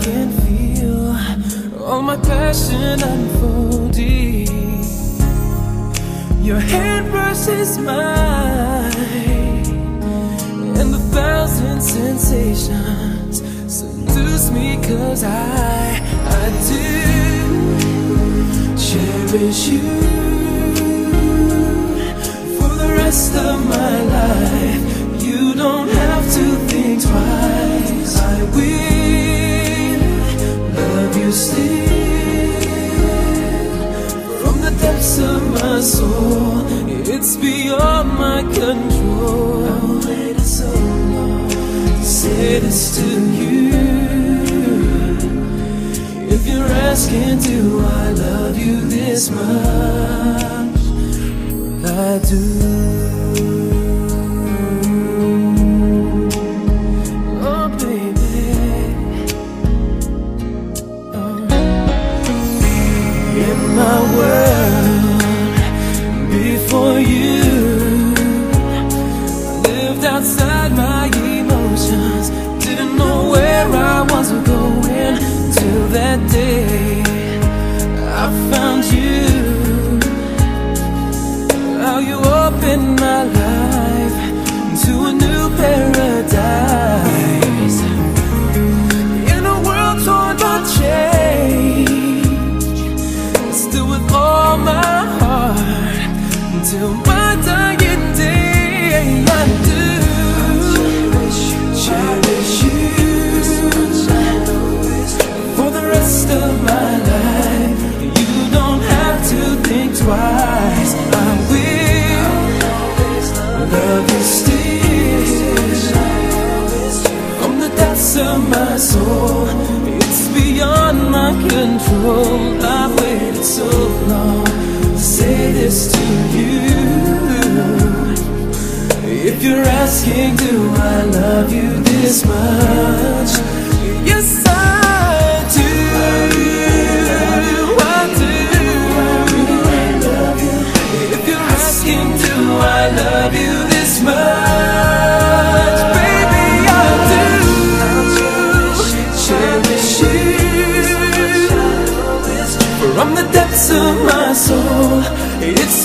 can feel all my passion unfolding. Your hand versus mine, and the thousand sensations seduce me, 'cause I do cherish you for the rest of my life. You don't have to think twice. I will love you still from the depths of my soul. It's beyond my control. I've waited so long to say this to you. If you're asking, do I love you this much? Well, I do. Oh, baby. In my world, before you, lived outside my emotions. Didn't know where I was going till that day I found you. How you opened my life to a new paradise. In a world torn by change, still with all my heart, until my dying day, I do cherish you for the rest of my life. You don't have to think twice. I will love you still from the depths of my soul. It's beyond my control. I've waited so long to say this to you. If you're asking, do I love you this much? Yes, I do. I do. If you're asking, do I love you this much? Baby, I do. Cherish you from the depths of my soul. It's